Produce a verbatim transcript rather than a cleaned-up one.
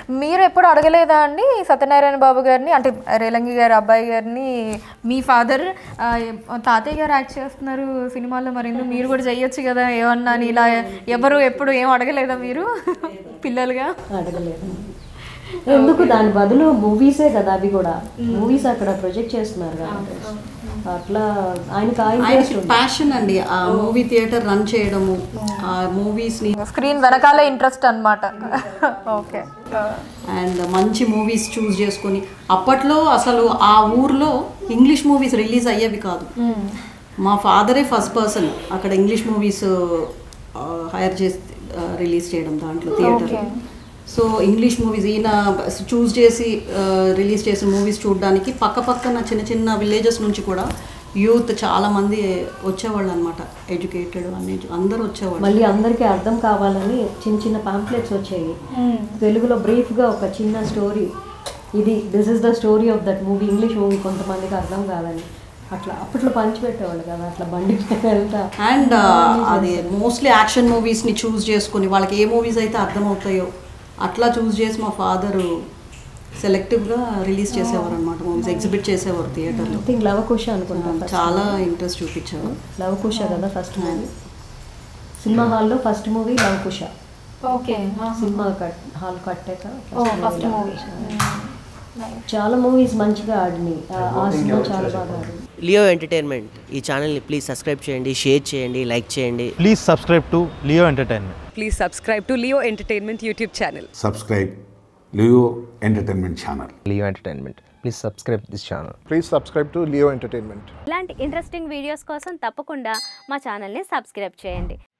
మీరు ఎప్పుడు అడగలేదా అండి సత్యనారాయణ బాబు గారిని, అంటే రేలంగి గారి అబ్బాయి గారిని, మీ ఫాదర్ తాతయ్య గారు యాక్ట్ చేస్తున్నారు సినిమాల్లో, మరి ఎందుకు మీరు కూడా చేయొచ్చు కదా ఏమన్నా అని, ఇలా ఎవరు ఎప్పుడు ఏం అడగలేదా మీరు పిల్లలుగా? అడగలేదు. ఎందుకు, దాని బదులు మూవీసే కదా అవి కూడా, మూవీస్ అక్కడ ప్రొజెక్ట్ చేస్తున్నారు కదా, అట్లా ఆయనకి ప్యాషన్ అండి ఆ మూవీ థియేటర్ రన్ చేయడము, ఆ మూవీస్ ని స్క్రీన్ వెనకాలే ఇంట్రెస్ట్ అన్నమాట. ఓకే. అండ్ మంచి మూవీస్ చూస్ చేసుకొని, అప్పట్లో అసలు ఆ ఊర్లో ఇంగ్లీష్ మూవీస్ రిలీజ్ అయ్యేవి కాదు. మా ఫాదరే ఫస్ట్ పర్సన్ అక్కడ ఇంగ్లీష్ మూవీస్ హైర్ చేసి రిలీజ్ చేయడం దాంట్లో థియేటర్. సో ఇంగ్లీష్ మూవీస్ ఈయన చూస్ చేసి రిలీజ్ చేసిన మూవీస్ చూడడానికి పక్క పక్కన చిన్న చిన్న విలేజెస్ నుంచి కూడా యూత్ చాలా మంది వచ్చేవాళ్ళు అనమాట, ఎడ్యుకేటెడ్ అన్ని అందరూ వచ్చేవాళ్ళు. మళ్ళీ అందరికీ అర్థం కావాలని చిన్న చిన్న పాంప్లెట్స్ వచ్చాయి తెలుగులో, బ్రీఫ్గా ఒక చిన్న స్టోరీ, ఇది this is the story of that movie, English movie కొంతమందికి అర్థం కాదని అట్లా అప్పట్లో పంచిపెట్టేవాళ్ళు కదా, అట్లా బండి వెళ్తా. అండ్ అది మోస్ట్లీ యాక్షన్ మూవీస్ని చూస్ చేసుకుని వాళ్ళకి ఏ మూవీస్ అయితే అర్థమవుతాయో అట్లా చూస్ చేసి మా ఫాదరు సెలెక్టివ్గా రిలీజ్ చేసేవారు అనమాట, మూవీస్ ఎగ్జిబిట్ చేసేవారు థియేటర్లో. ఐ థింక్ లవకుశ అనుకుంటాం, చాలా ఇంట్రెస్ట్ చూపించారు. లవకుశ కదా ఫస్ట్ మూవీ, సినిమా హాల్లో ఫస్ట్ మూవీ లవకుశ. ఓకే. సినిమా కట్ హాల్ కట్టాక ఫస్ట్ మూవీ. చాలా మూవీస్ మంచిగా ఆడినాయి, ఆ సినిమా చాలా బాగా ఆడింది. లియో ఎంటర్టైన్మెంట్ ఈ ఛానల్ని ప్లీజ్ సబ్స్క్రైబ్ చేయండి, షేర్ చేయండి, లైక్ చేయండి. Please subscribe to Leo Entertainment. Please subscribe to Leo Entertainment YouTube channel. Subscribe Leo Entertainment channel. Leo Entertainment. Please subscribe this channel. Please subscribe to Leo Entertainment. ఇలాంటి interesting videos కోసం తప్పకుండా మా ఛానల్ని subscribe చేయండి.